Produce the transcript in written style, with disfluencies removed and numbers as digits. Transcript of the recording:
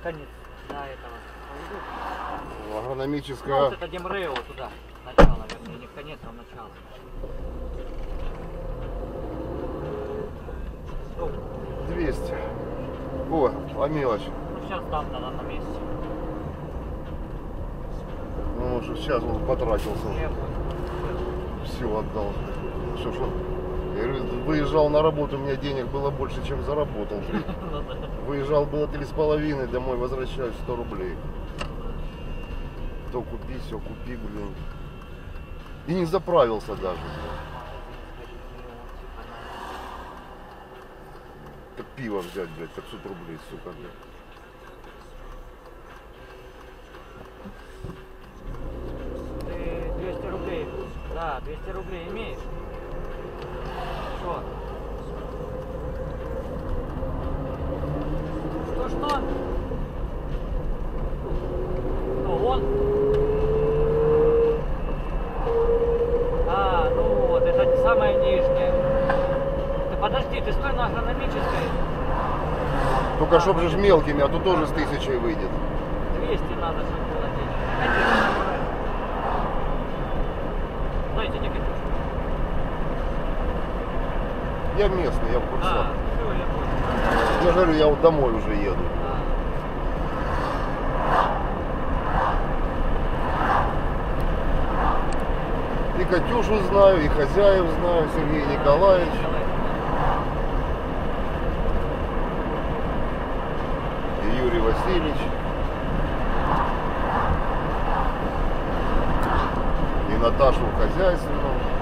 конец до этого. Агрономическая. Ну, вот это Демрео туда. Начало, вернее, не в конец, а в начало. Стоп. 200. О, а мелочь. Ну сейчас там тогда на месте. Ну, уже сейчас он потратился. Я понял. Все отдал. Что? Я говорю, выезжал на работу, у меня денег было больше, чем заработал. Выезжал было 3,5, домой возвращаюсь 100 рублей. То купи, все купи, блин. И не заправился даже. Так пиво взять, блядь, 500 рублей, сука, блядь. Ты 200 рублей. Да, 200 рублей имеешь? Что? Что? Ну, он? А, ну вот, это самое нижнее. Ты подожди, ты стой на агрономической. Только чтоб же ж мелкими, а то тоже с 1000 выйдет. 200 надо, чтобы было денег. Дайте не катюшку. Я местный, я в курсе. А, все, я понял. Я же говорю, я вот домой уже еду. И Катюшу знаю, и хозяев знаю, Сергей Николаевич. И Юрий Васильевич. И Наташу хозяйственную.